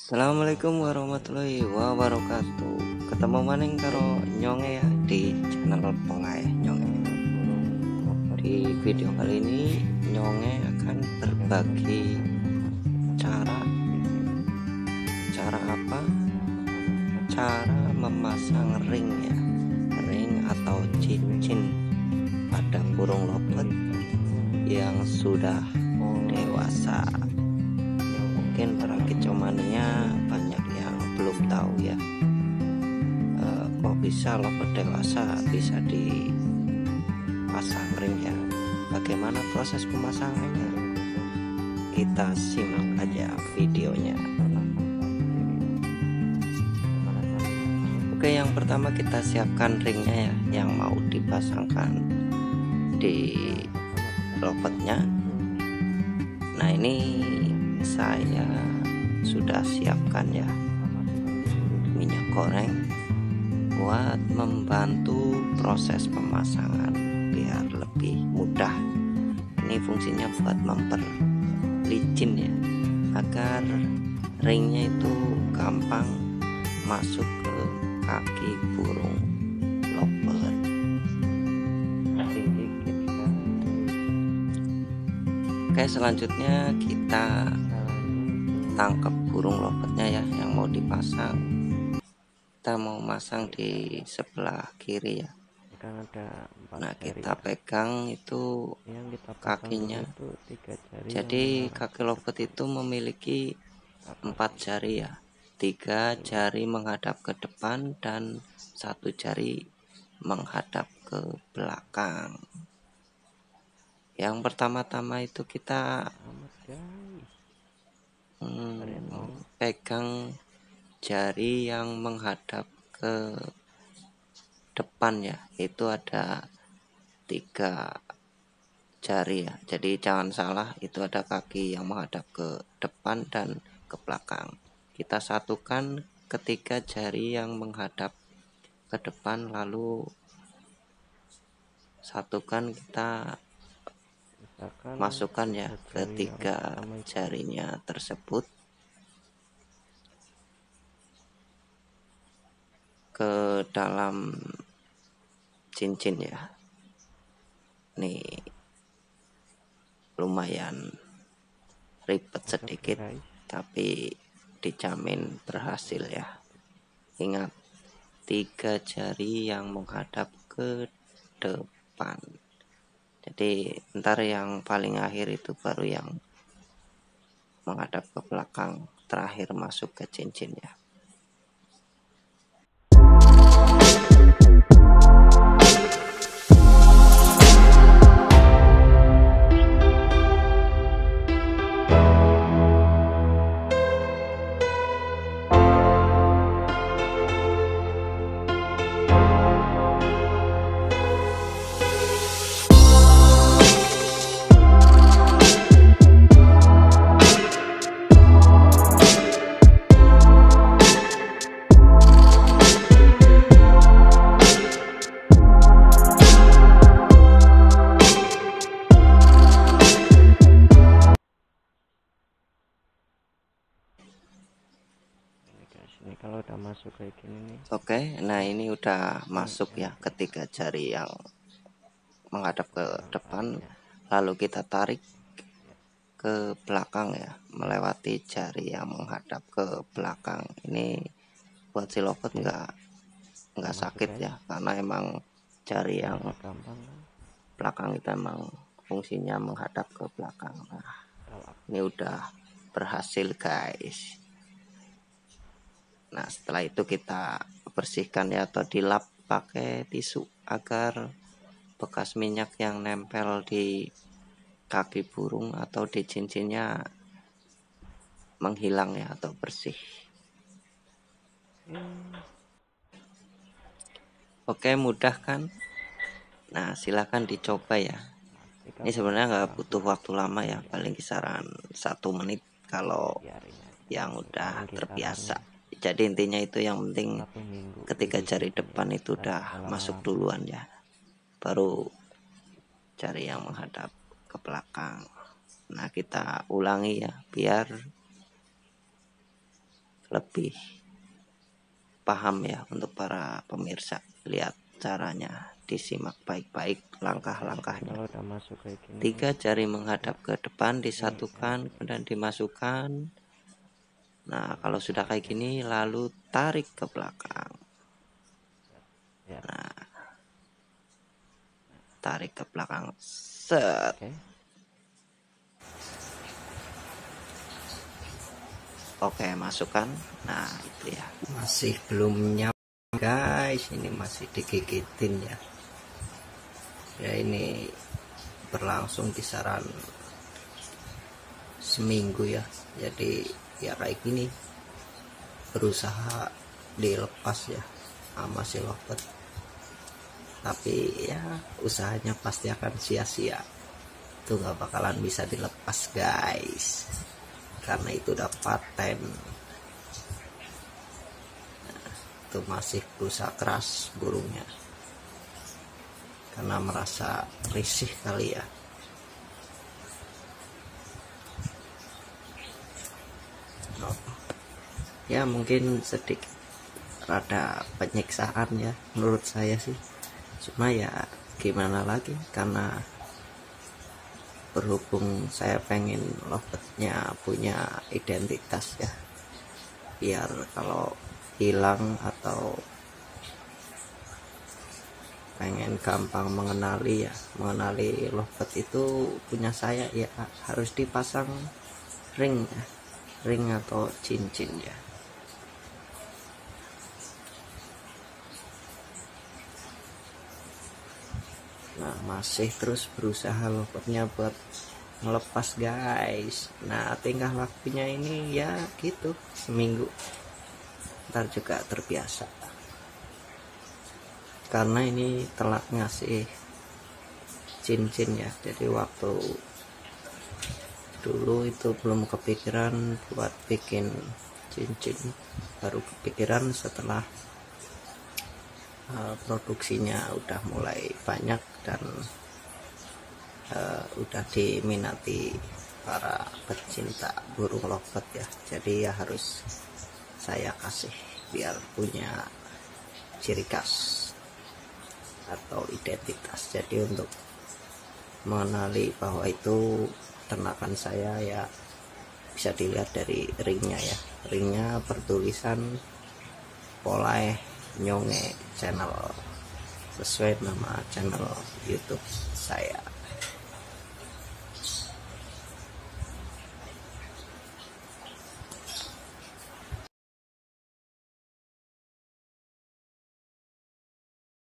Assalamualaikum warahmatullahi wabarakatuh. Ketemu maning karo Nyonge ya di channel Pengayah Nyonge. Di video kali ini Nyonge akan berbagi cara apa? Cara memasang ring ya, ring atau cincin pada burung lopet yang sudah dewasa. Mungkin para kicomania banyak yang belum tahu ya, kok bisa lopet dewasa bisa dipasang ring ya. Bagaimana proses pemasangannya? Kita simak aja videonya. Oke, yang pertama kita siapkan ringnya ya, yang mau dipasangkan di lopetnya. Nah, ini saya sudah siapkan ya minyak goreng buat membantu proses pemasangan biar lebih mudah. Ini fungsinya buat memperlicin ya, agar ringnya itu gampang masuk ke kaki burung lopet. Oke, selanjutnya kita tangkap burung lopetnya ya yang mau dipasang. Kita mau masang di sebelah kiri ya. Nah, kita pegang itu kakinya. Jadi kaki lopet itu memiliki 4 jari ya, 3 jari menghadap ke depan dan 1 jari menghadap ke belakang. Yang pertama-tama itu kita pegang jari yang menghadap ke depan ya, itu ada 3 jari ya, jadi jangan salah, itu ada kaki yang menghadap ke depan dan ke belakang. Kita satukan ketiga jari yang menghadap ke depan, lalu satukan, kita masukkan ya ketiga jarinya tersebut ke dalam cincin ya. Nih lumayan ribet sedikit, tapi dijamin berhasil ya. Ingat, 3 jari yang menghadap ke depan. Jadi ntar yang paling akhir itu baru yang menghadap ke belakang, terakhir masuk ke cincinnya. Ini kalau udah masuk kayak gini nih. Oke, nah ini udah masuk ya ketiga jari yang menghadap ke depan, lalu kita tarik ke belakang ya, melewati jari yang menghadap ke belakang. Ini buat si lopet nggak sakit ya, karena emang jari yang belakang itu emang fungsinya menghadap ke belakang. Nah, ini udah berhasil guys. Nah, setelah itu kita bersihkan ya, atau dilap pakai tisu agar bekas minyak yang nempel di kaki burung atau di cincinnya menghilang ya, atau bersih. Oke, mudah kan? Nah, silahkan dicoba ya. Ini sebenarnya nggak butuh waktu lama ya, paling kisaran 1 menit kalau yang udah terbiasa. Jadi intinya itu, yang penting ketika jari depan itu udah masuk duluan ya, baru jari yang menghadap ke belakang. Nah, kita ulangi ya biar lebih paham ya untuk para pemirsa. Lihat caranya, disimak baik-baik langkah-langkahnya. Kalau udah masuk kayak gini 3 jari menghadap ke depan disatukan kemudian dimasukkan. Nah kalau sudah kayak gini lalu tarik ke belakang. ya. Nah tarik ke belakang, set. Oke. Oke, masukkan. Nah itu ya, masih belum nyampe guys, ini masih digigitin ya. Ya ini berlangsung kisaran seminggu ya. Jadi ya kayak gini, berusaha dilepas ya sama si lovebird, tapi ya usahanya pasti akan sia-sia. Itu gak bakalan bisa dilepas guys, karena itu udah paten. Nah, itu masih berusaha keras burungnya karena merasa risih kali ya. Oh. Ya mungkin sedikit rada penyiksaan ya menurut saya sih, cuma ya gimana lagi, karena berhubung saya pengen lovebird-nya punya identitas ya, biar kalau hilang atau pengen gampang mengenali lovebird itu punya saya ya, harus dipasang ring ya, ring atau cincin ya. Nah masih terus berusaha lovebird-nya buat melepas guys. Nah tingkah lakunya ini ya gitu, seminggu ntar juga terbiasa, karena ini telat ngasih cincin ya. Jadi waktu dulu itu belum kepikiran buat bikin cincin, baru kepikiran setelah produksinya udah mulai banyak dan udah diminati para pecinta burung lovebird ya. Jadi ya harus saya kasih biar punya ciri khas atau identitas. Jadi untuk mengenali bahwa itu ternakan saya ya bisa dilihat dari ringnya ya. Ringnya bertulisan Polai Nyonge channel, sesuai nama channel YouTube saya.